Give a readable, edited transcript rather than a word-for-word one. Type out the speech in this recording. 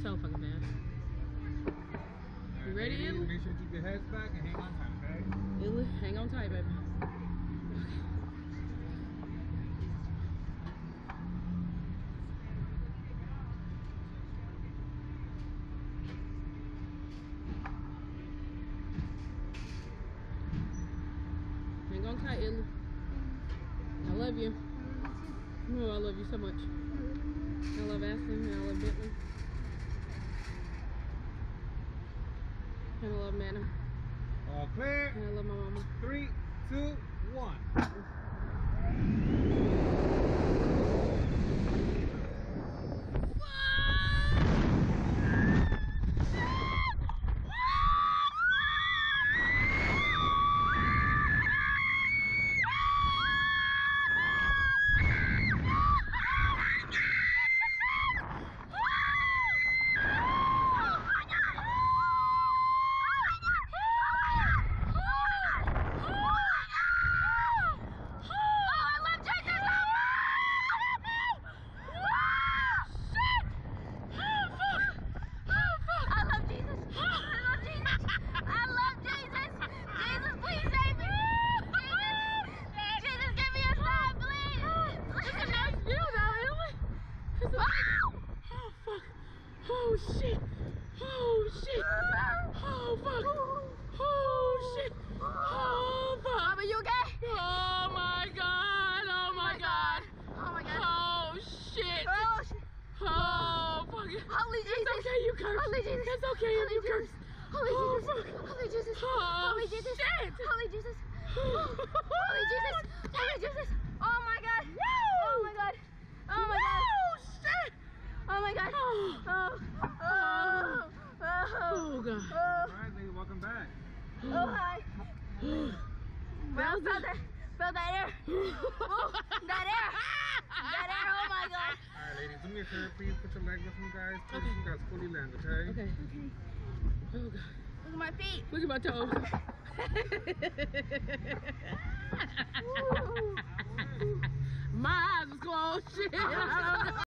so fucking fast. You ready, Italy? Make sure you keep your heads back and hang on tight, okay? Italy, hang on tight, baby. Hang on tight, Italy. I love you. Oh, I love you so much. I love Aston and I love Bentley. And I love Madam. All clear. And I love my mama. 3, 2, 1. Oh shit! Oh shit! Oh fuck! Oh shit! Oh fuck! Mama, you okay? Oh my god! Oh my god! Oh my god! Oh shit! Oh shit! Oh fuck! Holy Jesus! It's okay, you curse. Holy Jesus! It's okay, Holy you Jesus. curse. Holy Oh, Jesus! fuck. Holy Jesus! Oh Holy Jesus! shit! Holy Jesus! Holy Jesus! Holy Jesus! Oh my god! Oh my god! Oh my god! Oh shit! Oh my god! Oh. Oh! Oh! Oh god! Oh! Alright, lady, welcome back. Oh hi! Well, felt that air! Oh, that air! That air! Oh my god! Alright, ladies, do me a favor, please put your legs up, you guys. Please, you guys fully land, okay? Okay. Oh god! Look at my feet! Look at my toes. My eyes is closed. Shit.